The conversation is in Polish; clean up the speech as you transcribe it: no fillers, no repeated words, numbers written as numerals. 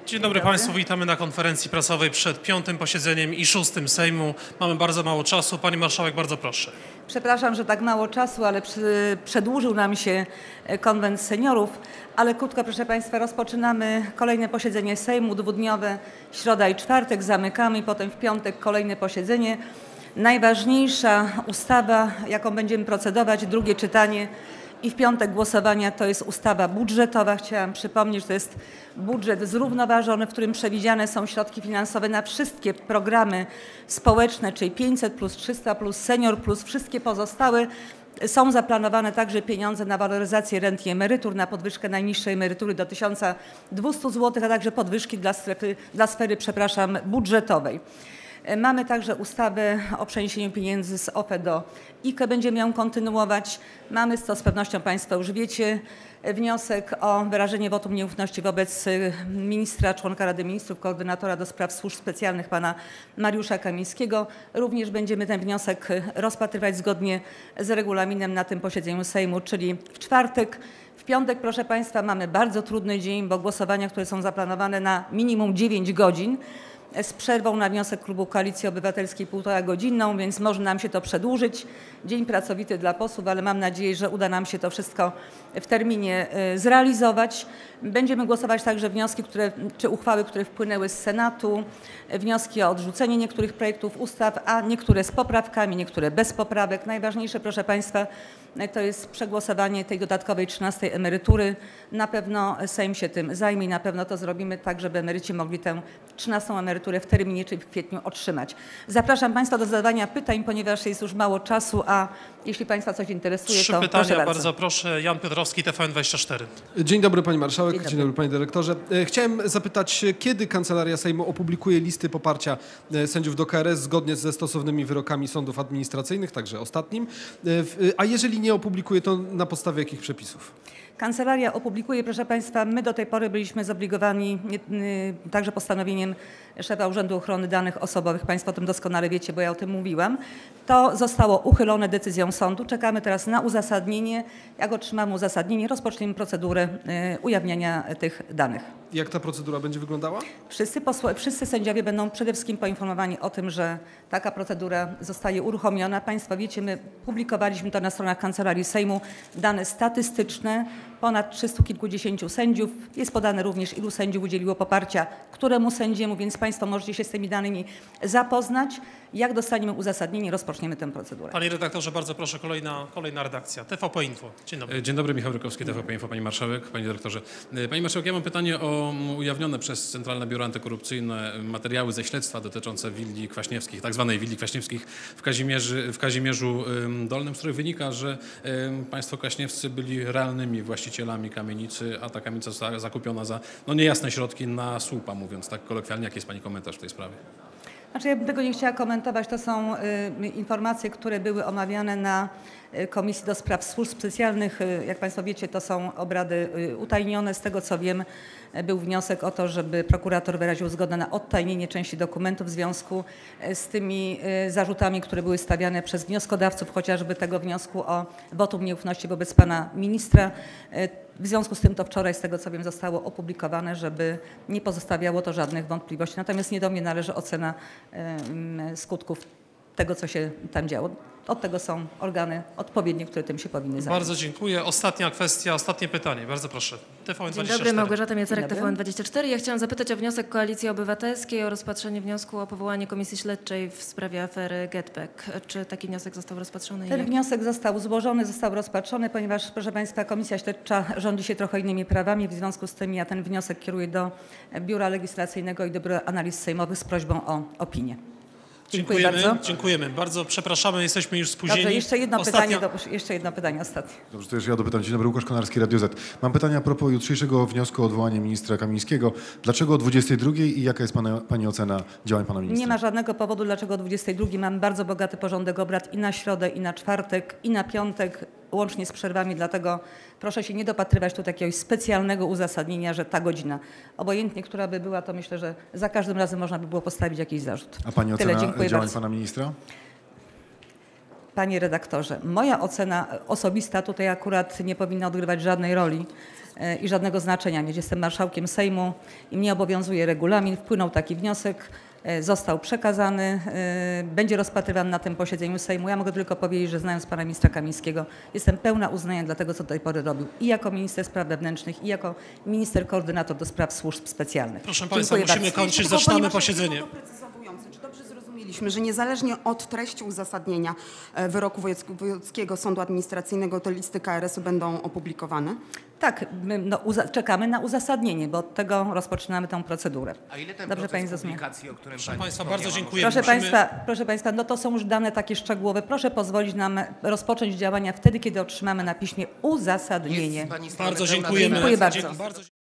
Dzień dobry Państwu, witamy na konferencji prasowej przed 5. posiedzeniem i 6. Sejmu. Mamy bardzo mało czasu. Pani Marszałek, bardzo proszę. Przepraszam, że tak mało czasu, ale przedłużył nam się konwent seniorów. Ale krótko, proszę Państwa, rozpoczynamy kolejne posiedzenie Sejmu, dwudniowe, środa i czwartek, zamykamy i potem w piątek kolejne posiedzenie. Najważniejsza ustawa, jaką będziemy procedować, drugie czytanie i w piątek głosowania, to jest ustawa budżetowa. Chciałam przypomnieć, że to jest budżet zrównoważony, w którym przewidziane są środki finansowe na wszystkie programy społeczne, czyli 500+, 300+, Senior+, wszystkie pozostałe. Są zaplanowane także pieniądze na waloryzację rent i emerytur, na podwyżkę najniższej emerytury do 1200 zł, a także podwyżki dla sfery budżetowej. Mamy także ustawę o przeniesieniu pieniędzy z OFE do IKE. Będziemy ją kontynuować. Mamy, co z pewnością Państwo już wiecie, wniosek o wyrażenie wotum nieufności wobec ministra, członka Rady Ministrów, koordynatora do spraw służb specjalnych pana Mariusza Kamińskiego. Również będziemy ten wniosek rozpatrywać zgodnie z regulaminem na tym posiedzeniu Sejmu, czyli w czwartek. W piątek, proszę Państwa, mamy bardzo trudny dzień, bo głosowania, które są zaplanowane na minimum 9 godzin, z przerwą na wniosek klubu Koalicji Obywatelskiej 1,5-godzinną, więc może nam się to przedłużyć. Dzień pracowity dla posłów, ale mam nadzieję, że uda nam się to wszystko w terminie zrealizować. Będziemy głosować także wnioski, czy uchwały, które wpłynęły z Senatu, wnioski o odrzucenie niektórych projektów ustaw, a niektóre z poprawkami, niektóre bez poprawek. Najważniejsze, proszę Państwa, to jest przegłosowanie tej dodatkowej 13. emerytury. Na pewno Sejm się tym zajmie i na pewno to zrobimy tak, żeby emeryci mogli tę 13. emeryturę w terminie, czyli w kwietniu, otrzymać. Zapraszam Państwa do zadawania pytań, ponieważ jest już mało czasu, a jeśli Państwa coś interesuje, Trzy to pytania, proszę bardzo proszę. Jan Piotrowski, TVN24. Dzień dobry Pani Marszałek, dzień dobry Panie Dyrektorze. Chciałem zapytać, kiedy Kancelaria Sejmu opublikuje listy poparcia sędziów do KRS zgodnie ze stosownymi wyrokami sądów administracyjnych, także ostatnim, a jeżeli nie opublikuje, to na podstawie jakich przepisów? Kancelaria opublikuje, proszę Państwa, my do tej pory byliśmy zobligowani także postanowieniem szefa Urzędu Ochrony Danych Osobowych. Państwo o tym doskonale wiecie, bo ja o tym mówiłam. To zostało uchylone decyzją sądu. Czekamy teraz na uzasadnienie. Jak otrzymamy uzasadnienie, rozpoczniemy procedurę ujawniania tych danych. Jak ta procedura będzie wyglądała? Wszyscy sędziowie będą przede wszystkim poinformowani o tym, że taka procedura zostaje uruchomiona. Państwo wiecie, my publikowaliśmy to na stronach Kancelarii Sejmu, dane statystyczne, ponad 300 kilkudziesięciu sędziów. Jest podane również, ilu sędziów udzieliło poparcia któremu sędziemu, więc Państwo możecie się z tymi danymi zapoznać. Jak dostaniemy uzasadnienie, rozpoczniemy tę procedurę. Panie redaktorze, bardzo proszę, kolejna redakcja. TVP Info. Dzień dobry. Dzień dobry, Michał Rykowski, TVP Info. Pani Marszałek, Panie Dyrektorze. Pani Marszałek, ja mam pytanie o ujawnione przez Centralne Biuro Antykorupcyjne materiały ze śledztwa dotyczące willi kwaśniewskich, tak zwanej willi kwaśniewskich w Kazimierzu Dolnym, z których wynika, że państwo kwaśniewscy byli realnymi właścicielami kamienicy, a ta kamienica została zakupiona za niejasne środki na słupa, mówiąc tak kolokwialnie. Jaki jest Pani komentarz w tej sprawie? Znaczy, ja bym tego nie chciała komentować. To są informacje, które były omawiane na Komisji do Spraw Służb Specjalnych. Jak Państwo wiecie, to są obrady utajnione. Z tego co wiem, był wniosek o to, żeby prokurator wyraził zgodę na odtajnienie części dokumentów w związku z tymi zarzutami, które były stawiane przez wnioskodawców, chociażby tego wniosku o wotum nieufności wobec pana ministra. W związku z tym to wczoraj, z tego co wiem, zostało opublikowane, żeby nie pozostawiało to żadnych wątpliwości. Natomiast nie do mnie należy ocena skutków tego, co się tam działo. Od tego są organy odpowiednie, które tym się powinny zająć. Bardzo dziękuję. Ostatnia kwestia, ostatnie pytanie. Bardzo proszę. TVN24. Dzień dobry, Małgorzata Mieczarek, TVN24. Ja chciałam zapytać o wniosek Koalicji Obywatelskiej o rozpatrzenie wniosku o powołanie Komisji Śledczej w sprawie afery GetBack. Czy taki wniosek został rozpatrzony? Ten wniosek został złożony, został rozpatrzony, ponieważ, proszę Państwa, Komisja Śledcza rządzi się trochę innymi prawami. W związku z tym ja ten wniosek kieruję do Biura Legislacyjnego i do Biura Analiz Sejmowych z prośbą o opinię. Dziękujemy. Bardzo przepraszamy, jesteśmy już spóźnieni. Dobrze, jeszcze jedno pytanie ostatnie. Dobrze, to jeszcze ja dopytam. Dzień dobry, Łukasz Konarski, Radio Z. Mam pytanie a propos jutrzejszego wniosku o odwołanie ministra Kamińskiego. Dlaczego o 22 i jaka jest Pani ocena działań pana ministra? Nie ma żadnego powodu, dlaczego o 22. Mamy bardzo bogaty porządek obrad i na środę, i na czwartek, i na piątek, łącznie z przerwami, dlatego proszę się nie dopatrywać tu jakiegoś specjalnego uzasadnienia, że ta godzina. Obojętnie, która by była, to myślę, że za każdym razem można by było postawić jakiś zarzut. A Pani ocena Dziękuję działań bardzo. pana ministra? Panie redaktorze, moja ocena osobista tutaj akurat nie powinna odgrywać żadnej roli i żadnego znaczenia mieć. Jestem marszałkiem Sejmu i mnie obowiązuje regulamin. Wpłynął taki wniosek, został przekazany, będzie rozpatrywany na tym posiedzeniu Sejmu. Ja mogę tylko powiedzieć, że znając pana ministra Kamińskiego, jestem pełna uznania dla tego, co do tej pory robił i jako minister spraw wewnętrznych, i jako minister koordynator do spraw służb specjalnych. Proszę Dziękuję Państwa, musimy bardzo. kończyć. Tylko, Zaczynamy ponieważ posiedzenie. jest doprecyzowujący. Czy dobrze zrozumieliśmy, że niezależnie od treści uzasadnienia wyroku Wojewódzkiego Sądu Administracyjnego te listy KRS-u będą opublikowane? Tak, my czekamy na uzasadnienie, bo od tego rozpoczynamy tę procedurę. A ile ten Dobrze pani proces zrozumie. publikacji, o którym Proszę pani Państwa, wspomniała, bardzo dziękuję. Proszę Państwa, no to są już dane takie szczegółowe. Proszę pozwolić nam rozpocząć działania wtedy, kiedy otrzymamy na piśmie uzasadnienie. jest z pani strony Bardzo pełna dziękujemy. Dziękuję bardzo. Bardzo